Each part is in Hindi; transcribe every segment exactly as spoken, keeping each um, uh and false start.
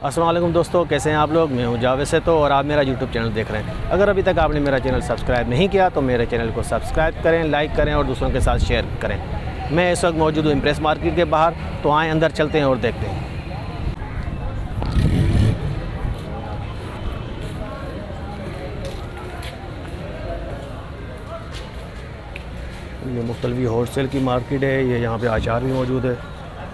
अस्सलाम वालेकुम दोस्तों, कैसे हैं आप लोग। मैं हूं जावेद से तो और आप मेरा यूट्यूब चैनल देख रहे हैं। अगर अभी तक आपने मेरा चैनल सब्सक्राइब नहीं किया तो मेरे चैनल को सब्सक्राइब करें, लाइक करें और दूसरों के साथ शेयर करें। मैं इस वक्त मौजूद हूँ इम्प्रेस मार्केट के बाहर, तो आएँ अंदर चलते हैं और देखते हैं। ये मुख्तलिफ होलसेल की मार्केट है। ये यहाँ पे अचार भी मौजूद है।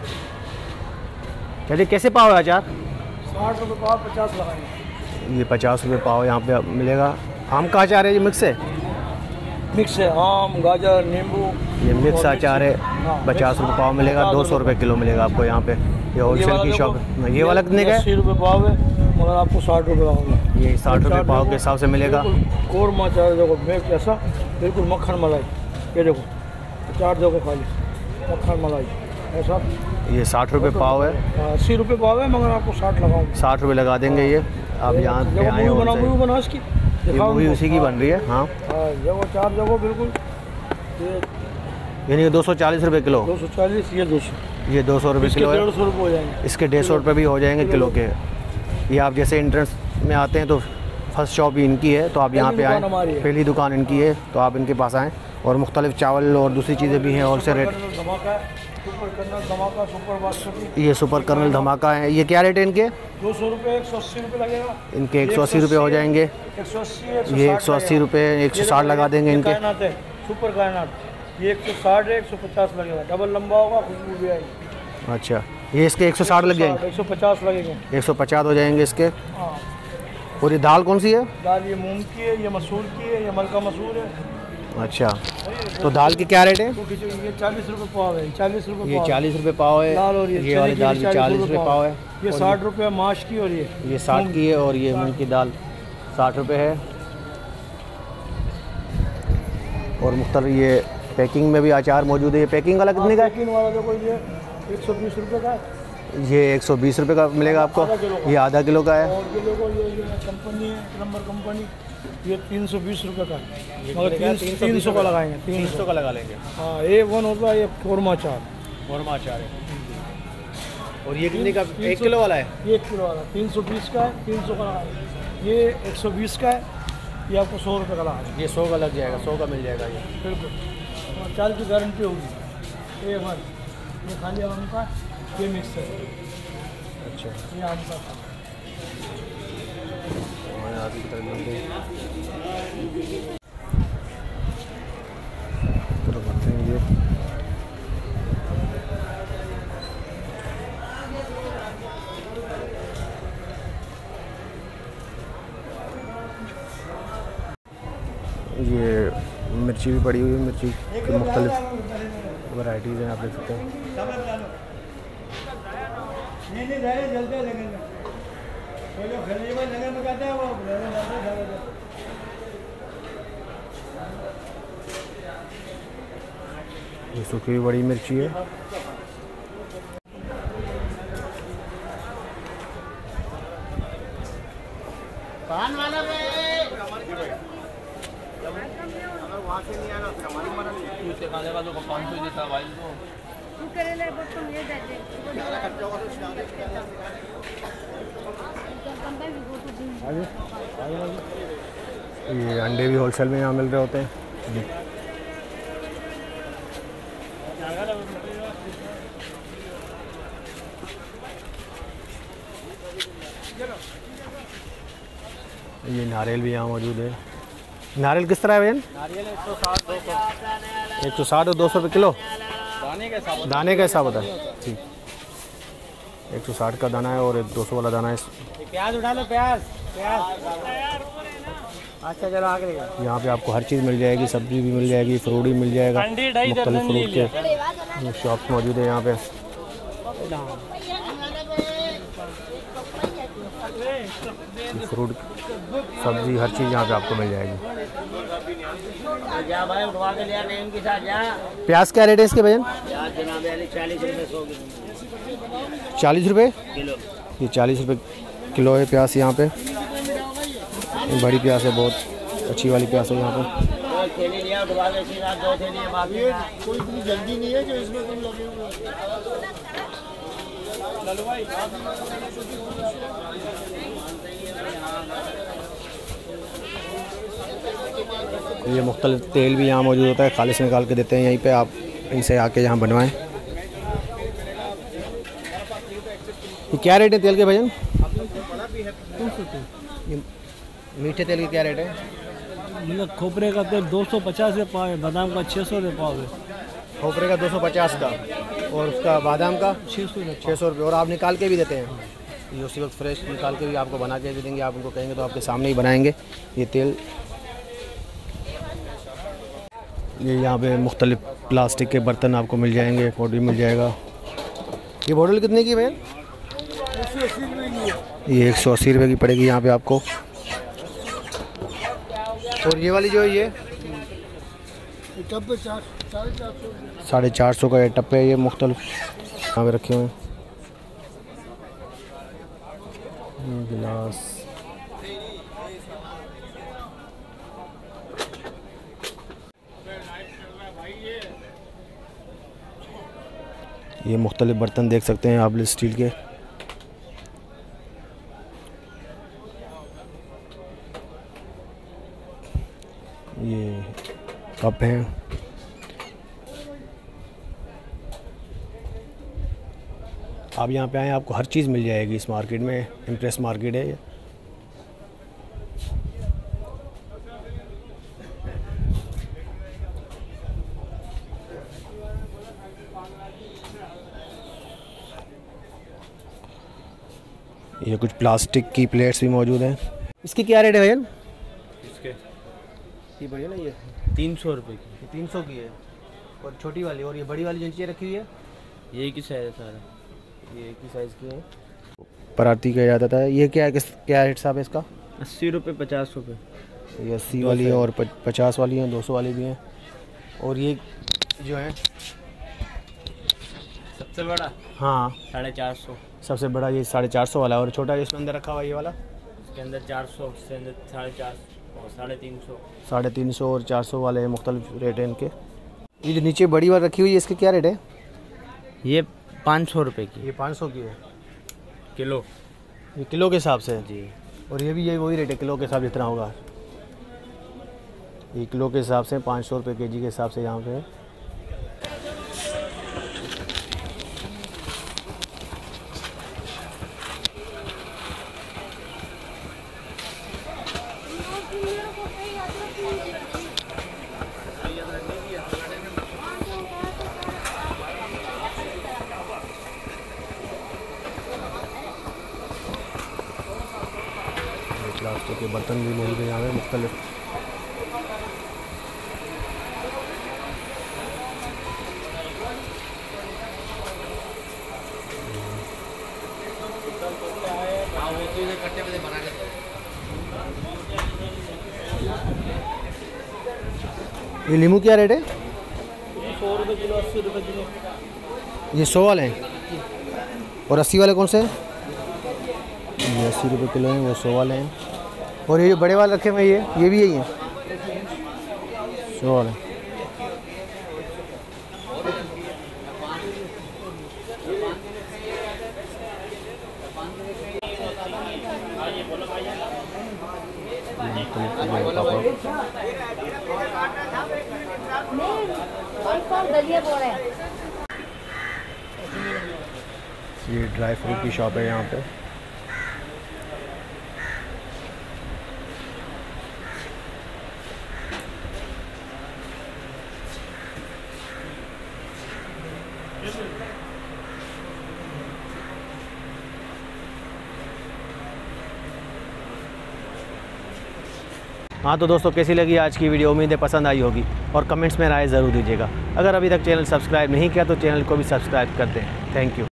चलिए, कैसे पाव है अचार? साठ रुपये पाव, पचास लगाएंगे। ये पचास रुपये पाव यहाँ पे मिलेगा। आम का अचार है, ये मिक्स है? मिक्स है, आम, गाजर, नींबू। ये मिक्स अचार है, पचास रुपये पाव मिलेगा। दो सौ रुपये किलो मिलेगा आपको यहाँ पे। ये होलसेल की शॉप है। ये वाला कितने का है? अस्सी रुपये पाव है, मगर आपको साठ रुपये लगाऊंगा। ये साठ रुपये पाव के हिसाब से मिलेगा। कौरमा अचार देखो, मैं कैसा बिल्कुल मक्खन मलाई। ये देखो अचार देखो, खाली मक्खन मलाई ऐसा। ये साठ रुपये पाव है। अस्सी रुपये पाव है, मगर आपको साठ लगाऊंगा। साठ रुपये लगा देंगे। ये आप यहाँ पे आए हो, बना मूवी बना इसकी, मूवी उसी की बन रही है। हाँ, देखो चार देखो बिल्कुल। ये यानी कि दो सौ चालीस रुपये किलो। दो सौ चालीस, ये दो सौ, ये दो सौ रुपये किलो है। डेढ़ सौ रुपये हो जाएंगे। इसके डेढ़ सौ रुपये भी हो जाएंगे किलो के। ये आप जैसे एंट्रेंस में आते हैं तो फर्स्ट शॉप ही इनकी है, तो आप यहाँ पे आएँ। पहली दुकान इनकी है, तो आप इनके पास आएँ। और मुख्तलिफ चावल और दूसरी चीज़ें भी हैं होलसेल रेट। सुपर कर्नल धमाका, सुपर बासमती। ये सुपर कर्नल धमाका है। ये क्या रेट है इनके? दो सौ रुपये, एक सौ अस्सी रुपये लगेगा। इनके एक सौ अस्सी रुपये हो जाएंगे। एक सौ अस्सी, ये एक सौ अस्सी रुपये, एक सौ साठ लगा देंगे इनके। सुपर कायनात ये एक सौ साठ है, एक सौ पचास लगेगा। डबल लंबा होगा, खुशबू भी आएगी। अच्छा, ये इसके एक सौ साठ लग जाएंगे। एक सौ पचास लगेंगे। एक सौ पचास हो जाएंगे इसके। हाँ। और ये दाल कौन सी है? दाल ये मूंग की है, ये मसूर की है, ये मलका मसूर है। अच्छा, तो दाल की क्या रेट है? ये चालीस रुपये पाव है। चालीस रुपये ये चालीस रुपये पाव है। दाल। और ये, ये वाली दाल भी चालीस रुपये पाव है। ये साठ रुपये माश की, और ये ये साठ की है। और ये मूंग की दाल साठ रुपये है। और मुख्तलिफ ये पैकिंग में भी अचार मौजूद है। ये पैकिंग वाला कितने का है? पैकिंग वाला देखो, ये एक सौ बीस रुपये का है। ये एक सौ बीस रुपये का मिलेगा आपको। ये आधा किलो का है। और ये देखो, ये कंपनी है, नंबर कंपनी, ये तीन सौ बीस रुपये का है, मगर तीन तीन सौ का लगाएंगे। तीन सौ का लगा लेंगे। हाँ, ए वन होता है। ये कौरमा अचार, कौरमा अचार है। और ये कितने का? एक किलो वाला है। ये एक किलो वाला तीन सौ बीस का है, तीन सौ का लगाएंगे। ये एक सौ बीस का है, ये आपको सौ रुपये का लगाएंगे। ये सौ का लग जाएगा, सौ का मिल जाएगा ये। बिल्कुल, अचार की गारंटी होगी। ए वन, ये खाली आम का, ये मिक्स है। अच्छा, ये आम का था। आगे की तरफ मिलते हैं। ये मिर्ची भी पड़ी हुई है। मिर्ची की मुख्तलिफ वैराइटीज़ हैं, आप देख सकते हैं। ये सूखी हुई बड़ी मिर्ची है। पान वाला पे अगर वहाँ से नहीं आएगा फिर हमारी मना नहीं। उससे खाने वालों को पाँच सौ देता भाई को। तू करे ले बच्चों ये दे दे। ये अंडे भी होलसेल में यहाँ मिल रहे होते हैं। ये नारियल भी यहाँ मौजूद है। नारियल किस तरह है भैया? नारियल एक सौ साठ, दो सौ। एक सौ साठ और दो सौ रुपये किलो। दाने का हिसाब दाने का हिसाब होता है। ठीक, एक सौ साठ का दाना है और एक दो सौ वाला दाना है। प्याज उठा लो, प्याज प्याज। अच्छा चलो आगे। यहाँ पे आपको हर चीज़ मिल जाएगी। सब्जी भी मिल जाएगी, फ्रूट भी मिल जाएगा। मुख्तलिफ फ्रूट के शॉप्स मौजूद है यहाँ पे। फ्रूट, सब्जी, हर चीज़ यहाँ पे आपको मिल जाएगी। प्याज क्या रेट है इसके भैया? चालीस रुपये किलो। ये चालीस रुपये किलो है प्याज यहाँ पे। बड़ी प्याज है, बहुत अच्छी वाली प्याज है यहाँ पे। कोई इतनी जल्दी नहीं है जो इसमें तुम लगे हुए। ये मुख्तलिफ तेल भी यहाँ मौजूद होता है, खालिश निकाल के देते हैं यहीं पे, आप इनसे आके यहाँ बनवाएं। ये क्या रेट है तेल के भैया? मीठे तेल की क्या रेट है? मतलब खोपरे का तेल दो सौ पचास के पाव है, बादाम का छः सौ रुपये पाव है। खोपरे का दो सौ पचास का और उसका बादाम का छः सौ रुपये छः सौ रुपये। और आप निकाल के भी देते हैं? ये उसी वक्त फ्रेश निकाल के भी आपको बना के भी देंगे, आप उनको कहेंगे तो आपके सामने ही बनाएंगे ये तेल। ये यहाँ पे मुख्तलिफ प्लास्टिक के बर्तन आपको मिल जाएंगे, बोतल मिल जाएगा। ये बोतल कितने की भैया? ये एक सौ अस्सी रुपये की पड़ेगी यहाँ पे आपको। और ये वाली जो है ये साढ़े चार सौ का ये टप्पे है, ये मुख्तलिफ यहाँ पे रखे हुए हैं। गिलास, ये मुख्तलिफ बर्तन देख सकते हैं आप स्टील के। ये कप हैं। आप यहाँ पे आएँ, आपको हर चीज़ मिल जाएगी इस मार्केट में। इम्प्रेस मार्केट है ये। ये कुछ प्लास्टिक की प्लेट्स भी मौजूद हैं। इसकी क्या रेट है भैया? इसके ये बढ़िया ना, ये तीन सौ रुपये की, तीन सौ की है। और छोटी वाली और ये बड़ी वाली जो नीचे रखी हुई है ये की साइज है सारा, ये एक ही साइज़ की है। पराती कहा जाता था। ये क्या है, किस क्या रेट साहब है इसका? अस्सी रुपये पचास रुपये। ये अस्सी वाली है और पचास वाली है, दो सौ वाली भी हैं। और ये जो है सबसे बड़ा हाँ साढ़े चार सौ, सबसे बड़ा ये साढ़े चार सौ वाला है। और छोटा जिसमें अंदर रखा हुआ ये वाला इसके अंदर चार सौ, इसके अंदर साढ़े चार सौ और साढ़े तीन सौ। साढ़े तीन सौ और चार सौ वाले मुख्तलिफ रेट हैं इनके। ये जो नीचे बड़ी वाली रखी हुई है इसके क्या रेट है? ये पाँच सौ रुपये की ये पाँच सौ की है किलो, ये किलो के हिसाब से जी। और ये भी ये वही रेट है किलो के हिसाब जितना होगा। ये किलो के हिसाब से पाँच सौ रुपये के जी के हिसाब से यहाँ पे है। प्लास्टिक के बर्तन भी मौजूद है यहाँ पे मुख्तलिफ। ये नींबू क्या रेट है? सौ रुपये किलो, अस्सी रुपये किलो। ये सौ वाले हैं और अस्सी वाले कौन से हैं? ये अस्सी रुपये किलो हैं, वो सौ वाले हैं। और ये जो बड़े वाले रखे हुए ये ये भी यही हैं, सौ वाले। ये ड्राई फ्रूट की शॉप है यहाँ पे। हाँ तो दोस्तों, कैसी लगी आज की वीडियो? उम्मीद है पसंद आई होगी और कमेंट्स में राय ज़रूर दीजिएगा। अगर अभी तक चैनल सब्सक्राइब नहीं किया तो चैनल को भी सब्सक्राइब कर दें। Thank you.